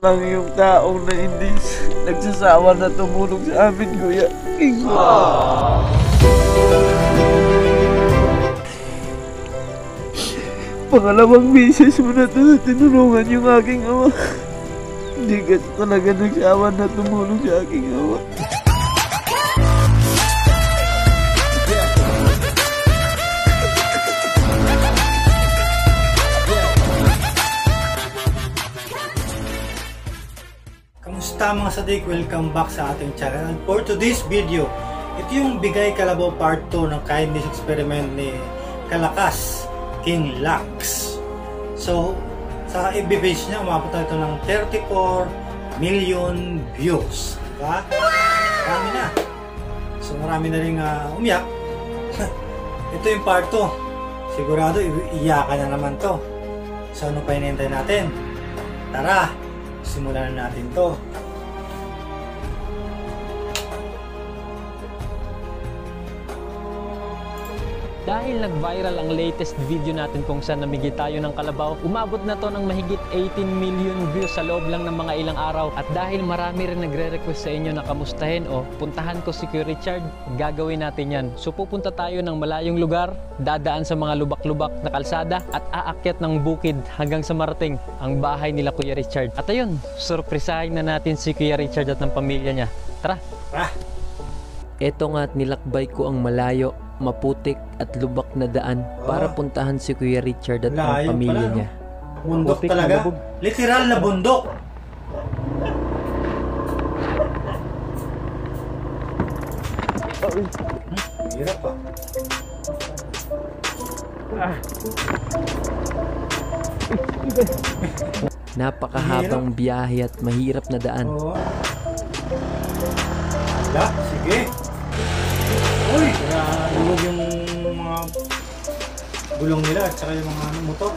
Ang iyong taong na hindi nagsasawa na tumulong sa amin, Kuya King. Pangalawang misis mo na tinulungan yung aking ama. Hindi ka talaga nagsawa na tumulong sa aking ama. Kamusta mga sadik? Welcome back sa ating channel. And for today's video, ito yung Bigay Kalabaw Part 2 ng kindness experiment ni Kalakas King Lux. So, sa FB page niya, umabot na ito ng 34 million views. Diba? Marami na. So, marami na rin umiyak. Ito yung Part 2. Sigurado, iiyakan na naman to. So, ano pa hinihintay natin? Tara! Simulan na natin to. Dahil nag-viral ang latest video natin kung saan namigay tayo ng kalabaw, umabot na to ng mahigit 18 million views sa loob lang ng mga ilang araw. At dahil marami rin nagre-request sa inyo na kamustahin o puntahan ko si Kuya Richard, gagawin natin yan. So pupunta tayo ng malayong lugar, dadaan sa mga lubak-lubak na kalsada at aakyat ng bukid hanggang sa marating ang bahay nila Kuya Richard. At ayun, surprisahin na natin si Kuya Richard at ng pamilya niya. Tara! Eto nga at nilakbay ko ang malayo, maputik at lubak na daan para puntahan si Kuya Richard at ang pamilya niya. Bundok talaga. Literal na bundok. Hirap pa. Napakahabang biyahe at mahirap na daan. Hala, sige. Uy, nalulog yung mga gulong nila at saka yung mga motor.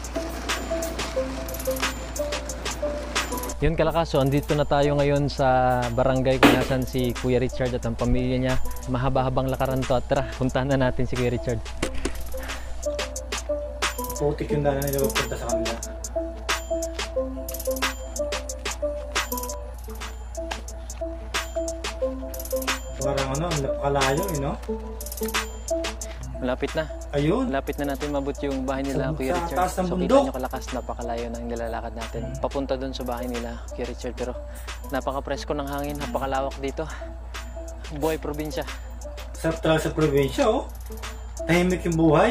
Yun Kalakas, so andito na tayo ngayon sa barangay kung nasan si Kuya Richard at ang pamilya niya. Mahaba-habang lakaran to at tara, puntahan na natin si Kuya Richard. Putik yung daanan nila punta sa kanila. Parang ano, napakalayo no? Malapit na. Ayun. Malapit na natin mabot yung bahay nila Kuya Richard. Taas ng So bundok. kita nyo Kalakas, napakalayo ng nilalakad natin. Papunta dun sa bahay nila Kuya Richard. Pero napaka-presko ng hangin, napakalawak dito. Buhay probinsya. Sarap talaga sa probinsya oh. Tahimik yung buhay.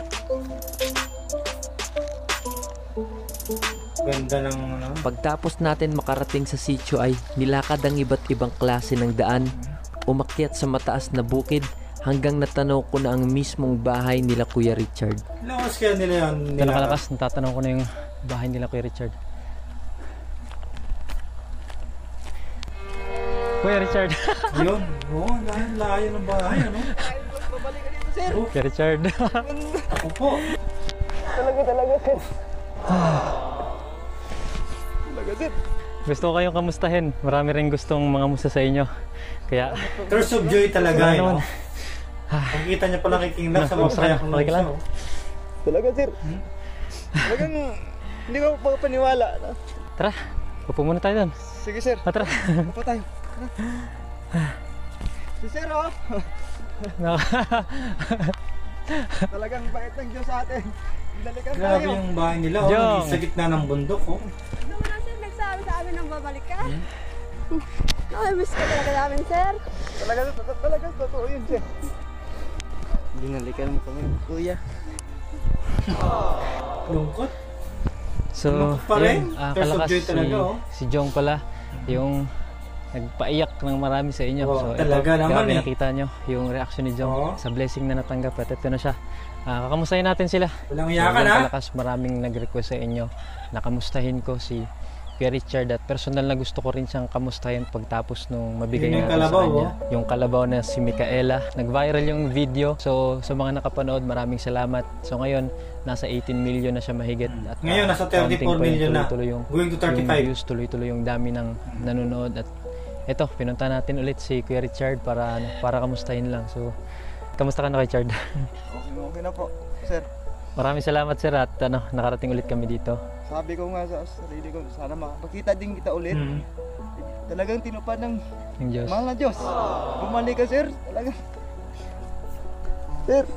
Ganda ng ano. Pagtapos natin makarating sa sitio ay nilakad ang iba't ibang klase ng daan, umakyat sa mataas na bukid hanggang natanaw ko na ang mismong bahay nila Kuya Richard. Lakas kaya nila yan. Ito na Kalakas, natatanong ko na yung bahay nila Kuya Richard. Kuya Richard! Yun, oo, layo ng bahay, ano? Babalik ka dito, sir. Kuya Richard! Ako po. Talaga, sir. Talaga, sir. Gusto ko kayong kamustahin. Marami rin gustong mga musta sa inyo. Kaya... Curse of joy talaga, no? naman. Pagkita niya pala kay King Lux sa Kamusta mga ka? Okay ka lang? Talaga, sir. Talagang hindi ko pagpaniwala. Tara, upo muna tayo doon. Sige, sir. Tara. Upo tayo. Si sir, oh. Talagang bait ng Diyos sa atin. Dalikan Grabe tayo. yung bahay nila, Jong. oh. Sa gitna ng bundok, oh. Ano mo na sir, nagsabi sa amin nang babalik ka? Miss ka talaga namin sir. Talaga, totoo yun, sir. Dinalikan mo kami, kuya. Lungkot. So, Lungkot pa rin. yun, Curse of Kalakas, joy talaga, oh. si Jong pala, yung nagpaiyak ng marami sa inyo. Oh, so, talaga ito, naman grabe eh. nakita nyo yung reaction ni Jong Oh. sa blessing na natanggap. At ito na siya. Kakamustahin natin sila. Walang So, iyakan, yun, ha? Kalakas, maraming nag-request sa inyo na kamustahin ko si Kuya Richard at personal na gusto ko rin siyang kamustahin pagtapos nung mabigay Yun yung natin kalabaw, sa kanya. oh. Yung kalabaw na si Micaela. Nag-viral yung video. So sa mga nakapanood, maraming salamat. So ngayon, nasa 18 million na siya mahigit. At Ngayon, nasa 34 counting pa yun, million na. tuloy-tuloy yung, Going to 35. yung views, tuloy-tuloy yung dami ng nanonood. At eto, pinunta natin ulit si Kuya Richard para kamustahin lang. So, kamusta ka na kay Richard? Okay na po, sir. Maraming salamat sir at nakarating ulit kami dito. Sabi ko nga sa sarili ko, sana makapagkita din kita ulit. Talagang tinupad ng Ng Diyos. mahal na Diyos. Bumalik ka, sir. Talagang. Sir.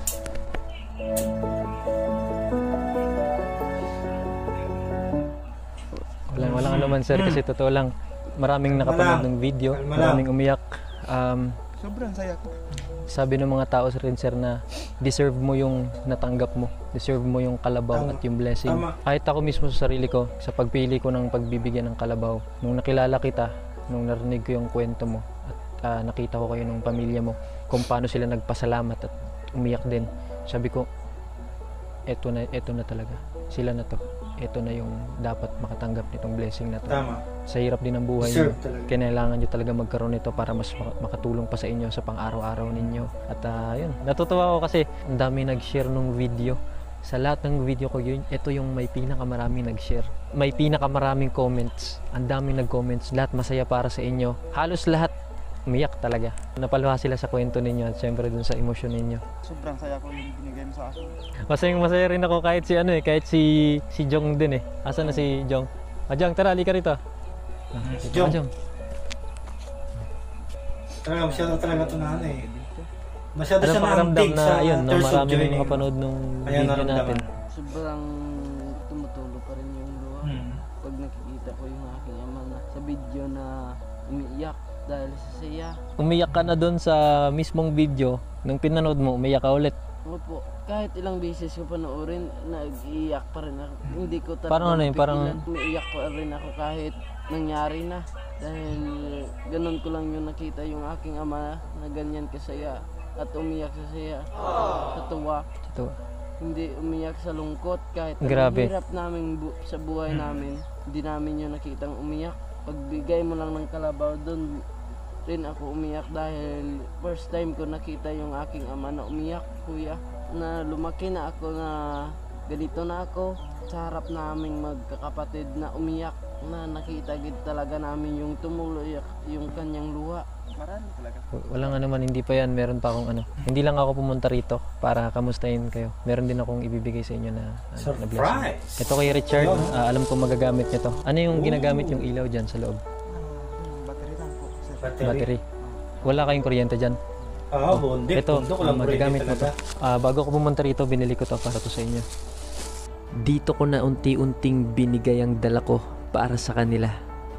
Walang ano man sir kasi totoo lang maraming nakapanood ng video, maraming umiyak. Sobrang saya ko. Sabi ng mga tao rin sir na deserve mo yung natanggap mo. Deserve mo yung kalabaw at yung blessing. Kahit ako mismo sa sarili ko, sa pagpili ko ng pagbibigyan ng kalabaw, nung nakilala kita, nung narinig ko yung kwento mo at nakita ko kayo ng pamilya mo, kung paano sila nagpasalamat at umiyak din. Sabi ko, eto na talaga. Sila na to. Ito na yung dapat makatanggap nitong blessing na to. Tama. Sa hirap din ng buhay nyo, Talaga. kailangan nyo talaga magkaroon nito para mas makatulong pa sa inyo sa pang-araw-araw ninyo. At yun, natutuwa ako kasi ang dami nag-share ng video. Sa lahat ng video ko yun, ito yung may pinakamaraming nag-share. May pinakamaraming comments. Ang daming nag-comments. Lahat masaya para sa inyo. Halos lahat umiyak talaga. Napaluha sila sa kwento ninyo at syempre dun sa emosyon ninyo. Sobrang saya ko yung binigay mo sa akin. Masaya rin ako kahit si Jong din eh. Asan na si Jong? Jong, tara, halika rito. Si Jong. Jong. Talaga, masyado ito na eh. Masyado Ano siya pakiramdam naantig na sa yun, na Tears of marami Joy nang nakapanood nung Kaya video naramdaman. natin. Sobrang tumutulo pa rin yung luha pag nakikita ko yung aking ama na sa video na umiiyak dahil sa saya. Umiyak ka na doon sa mismong video, nung pinanood mo, umiyak ka ulit. Opo, kahit ilang beses ko panoorin, nag-iiyak pa rin ako. Hindi ko talaga Parang ano yun, parang- mapigilan. Umiiyak pa rin ako kahit nangyari na. Dahil ganun ko lang yung nakita yung aking ama na ganyan kasaya at umiyak sa saya, sa tuwa. Ito. Hindi umiyak sa lungkot kahit Grabe. ang hirap namin sa buhay namin, hindi namin yung nakitang umiyak. Pagbigay mo lang ng kalabaw doon rin ako umiyak dahil first time ko nakita yung aking ama na umiyak, kuya. Na lumaki na ako na ganito na ako sa harap naming magkakapatid na umiyak, na nakita gid talaga namin yung tumuloy yung kanyang luha. Marami talaga. Walang ano man, hindi pa yan. Meron pa akong ano. Hindi lang ako pumunta rito para kamustahin kayo. Meron din akong ibibigay sa inyo na blessing. Surprise! Ito kay Richard, alam ko magagamit niya to. Ano yung ginagamit yung ilaw dyan sa loob? Battery lang po, sir. Battery. Wala kayong kuryente dyan? Bundi. Ito, Bundo ko lang magagamit mo to. Bago ko pumunta rito, binili ko to para to sa inyo. Dito ko na unti-unting binigay ang dala ko para sa kanila.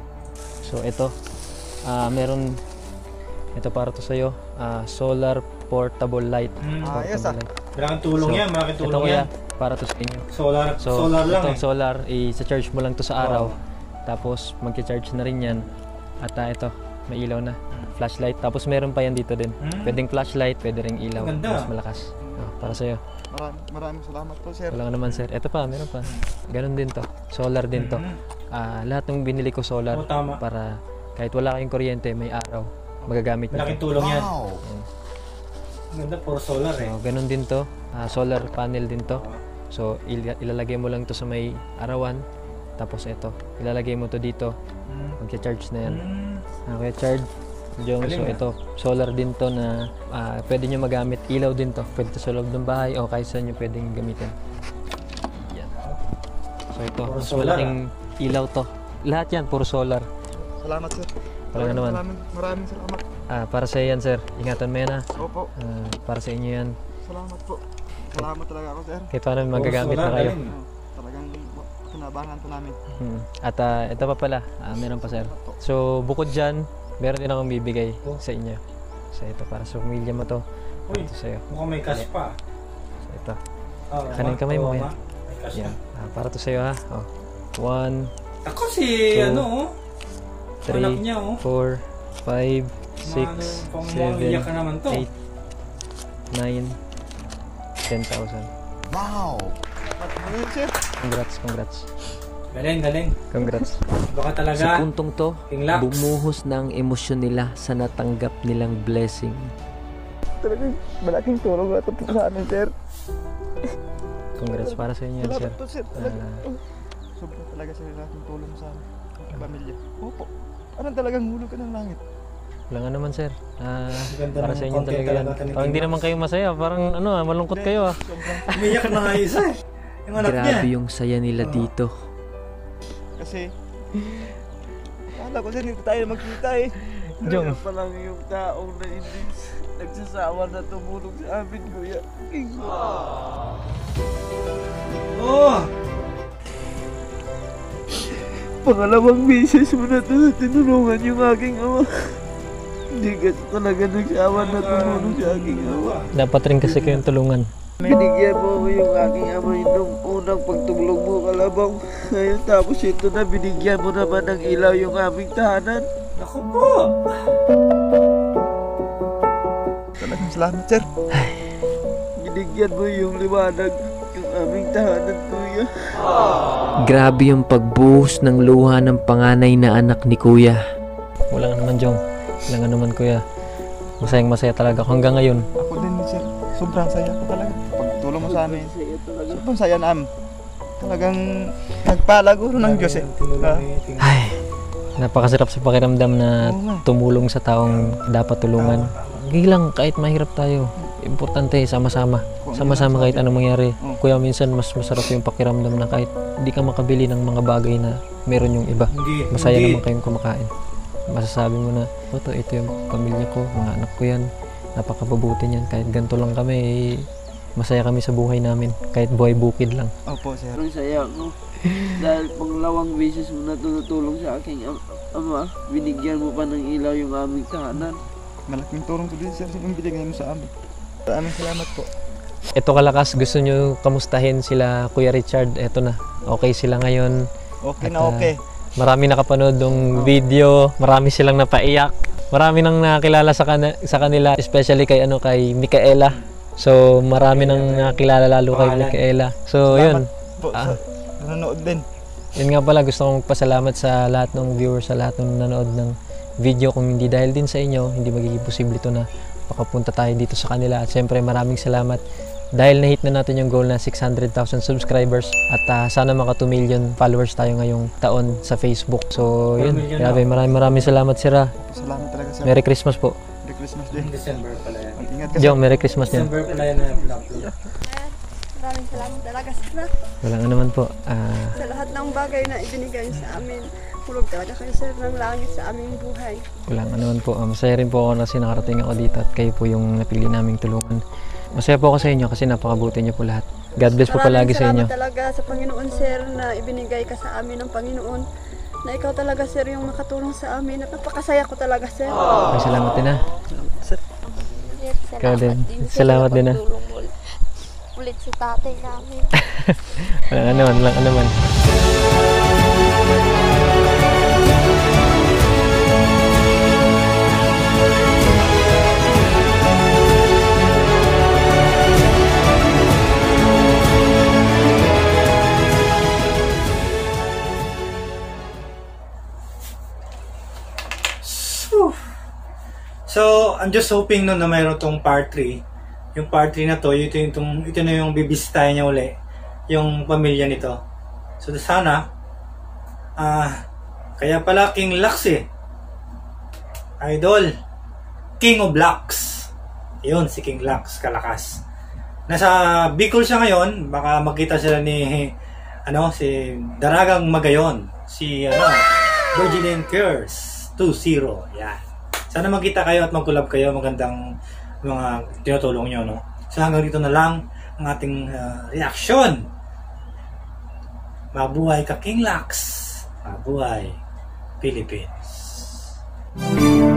So ito, meron, ito para to sa'yo, solar portable light. Ayos Malaking tulong yan, malaking Ito tulong kuya, yan. para to sa inyo. Solar lang itong solar, i-charge mo lang to sa araw. Tapos magcha-charge na rin yan. At ito, may ilaw na. Flashlight. Tapos meron pa yan dito din. Pwedeng flashlight, pwede ring ilaw. Ganda. Mas malakas. Para sa'yo. Maraming salamat po, sir. Wala naman sir. Ito pa, meron pa. Ganun din to. Solar din to. Lahat ng binili ko solar. Tama. Para kahit wala kayong kuryente, may araw. Magagamit nyo. Malaking tulong yan. Ganda, for solar eh. So, ganun din to. Solar panel din to. So, ilalagay mo lang to sa may arawan. Tapos ito, ilalagay mo to dito. Magcha-charge na yan. Okay, charge. So ito, solar din to na pwede nyo magamit. Ilaw din to. Pwede to sa loob ng bahay o kahit saan nyo pwedeng gamitin. Yan. So ito, mas malaking ilaw to. Lahat yan, puro solar. Salamat, sir. Wala naman. Maraming salamat. Para sa yan, sir. Ingatan mo yan ha. Opo. Para sa inyo yan. Salamat po. Salamat talaga ako, sir. Kahit paano magagamit na kayo. Talagang kinabangan po namin. At ito pa pala, meron pa sir. So bukod dyan, meron din akong bibigay sa inyo. So ito, para sa pamilya mo to. Uy, Ito sa'yo. mukhang may cash pa. So ito. Kaning kamay mo yan. May cash Yan. na. Para to sa'yo ha. 1, Ako si, Two, 3, anak niya 4, 5, 6, 7, Iyak ka naman to. 8, 9, 10,000. Ayun, sir. Congrats. Galing. Congrats. Baka talaga. Sa puntong to, King Lax. bumuhos na ang emosyon nila sa natanggap nilang blessing. Talagang malaking tulong na ito po sa amin, sir. Congrats para sa inyo yan, sir. Salamat po, sir. Sobrang talaga, sir, lahat ng tulong sa aking pamilya. Opo. Parang talagang hulog ka ng langit. Wala nga naman, sir. Ganda Para ng sa inyo content talaga yan. talaga ni Parang hindi King naman Lax. kayo masaya. Parang malungkot kayo ah. Umiyak na nga isa eh. Yung anak niya. Grabe yung saya nila dito. Kasi, akala ko sir, hindi tayo magkita eh. Jong. Kaya pa lang yung taong na hindi nagsasawa na tumulong sa amin, Kuya King. Oh! Pangalawang beses mo na tinulungan yung aking ama. Hindi ka talaga nagsawa na tumulong sa aking ama. Dapat rin kasi kayong tulungan. Binigyan mo yung aking ama nung unang pagtulong mo, Kalabaw. Ngayon tapos ito na, binigyan mo naman ng ilaw yung aming tahanan. Ako po! Talagang salamat, sir. Binigyan mo yung liwanag yung aming tahanan, Kuya. Grabe yung pagbuhos ng luha ng panganay na anak ni Kuya. Wala nga naman, Jong. Wala nga naman, kuya. Masayang masaya talaga ako hanggang ngayon. Ako din, sir. Sobrang saya ko talaga. Pagtulong mo sa amin. Sobrang saya namin. Talagang nagpalago ng Diyos eh. Tinulong ni King Lax. Ay, napakasarap sa pakiramdam na Oo nga. tumulong sa taong dapat tulungan. Gilang, kahit mahirap tayo. Importante, sama-sama. Sama-sama kahit anong mangyari. Kuya, minsan mas masarap yung pakiramdam na kahit hindi ka makabili ng mga bagay na meron yung iba. Hindi. Masaya hindi. naman kayong kumakain. Masasabi mo na, ito yung pamilya ko, mga anak ko yan. Napakababuti niyan. Kahit ganito lang kami, masaya kami sa buhay namin. Kahit buhay bukid lang. Opo, sir. Sobrang saya ko. Dahil pangalawang beses mo na tumutulong sa aking ama, binigyan mo pa ng ilaw yung aming tahanan. Malaking tulong ko din, sir. Yung binigay mo sa amin. Maraming salamat po. Ito Kalakas, gusto nyo kamustahin sila Kuya Richard. Eto na, okay sila ngayon. Okay At, na okay. Marami nakapanood ng video, marami silang napaiyak. Marami nang nakilala sa kanila, especially kay Micaela. So marami nang nakilala lalo kay Micaela. So yun. Po, sir. Nanonood din. Yun nga pala, gusto kong pasalamat sa lahat ng viewers, sa lahat ng nanood ng video. Kung hindi dahil din sa inyo, hindi magiging posible ito na makapunta tayo dito sa kanila. At syempre maraming salamat dahil na-hit na natin yung goal na 600,000 subscribers at sana maka 2 million followers tayo ngayong taon sa Facebook. So yun, grabe, maraming salamat sira. Salamat talaga, sir. Merry Christmas po. Merry Christmas din. December pala yan. Ingat ka, sir. Jong, Merry Christmas din. December pala yan na vlog ko. Maraming salamat talaga sir. Wala nga naman po. Sa lahat ng bagay na ibinigay niyo sa amin. Hulog talaga kayo sir ng langit sa aming buhay. Wala nga naman po. Masaya rin po ako na nakarating ako dito at kayo po yung napili naming tulungan. Masaya po ako sa inyo kasi napakabuti niyo po lahat. God bless po palagi sa inyo. Maraming salamat talaga sa Panginoon sir na ibinigay ka sa amin ng Panginoon. Na ikaw talaga sir yung nakatulong sa amin. At napakasaya ko talaga sir. Ay, salamat din ha. Ikaw din. Salamat Salamat din ha. pagtulong mo ulit sa tatay namin. Wala nga naman. So, I'm just hoping no na mayroon tong part 3. Yung part 3 na to, ito na yung bibisitahin niya uli. Yung pamilya nito. So, sana, kaya pala King Lax eh. Idol. King of Lax. Yun, si King Lax, Kalakas. Nasa Bicol siya ngayon. Baka magkita sila ni, si Daragang Magayon. Si, Virgin Curse 2-0. Yan. Sana magkita kayo at mag-collab kayo. Magandang mga tinutulong nyo, no? So hanggang dito na lang ang ating reaction. Mabuhay ka, King Lax. Mabuhay, Philippines.